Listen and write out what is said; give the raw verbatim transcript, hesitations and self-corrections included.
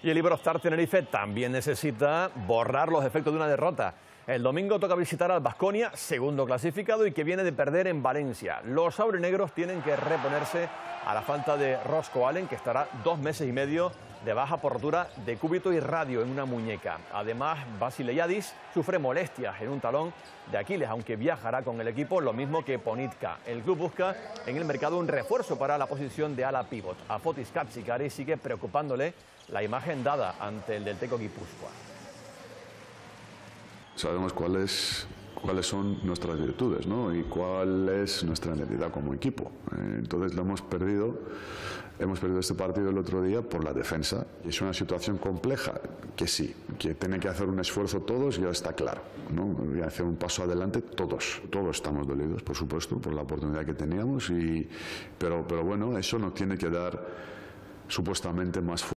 Y el Iberostar Tenerife también necesita borrar los efectos de una derrota. El domingo toca visitar al Baskonia, segundo clasificado y que viene de perder en Valencia. Los aurinegros tienen que reponerse a la falta de Roscoe Allen, que estará dos meses y medio de baja por rotura de cúbito y radio en una muñeca. Además, Vasileyadis sufre molestias en un talón de Aquiles, aunque viajará con el equipo, lo mismo que Ponitka. El club busca en el mercado un refuerzo para la posición de ala pívot. A Fotis Katsikari sigue preocupándole la imagen dada ante el del Teco Guipúzcoa. Sabemos cuáles cuáles son nuestras virtudes, ¿no? Y cuál es nuestra identidad como equipo. Entonces lo hemos perdido, hemos perdido este partido el otro día por la defensa. Es una situación compleja, que sí, que tienen que hacer un esfuerzo todos, ya está claro, ¿no? Voy a hacer un paso adelante todos, todos estamos dolidos, por supuesto, por la oportunidad que teníamos, y, pero, pero bueno, eso nos tiene que dar supuestamente más fuerza.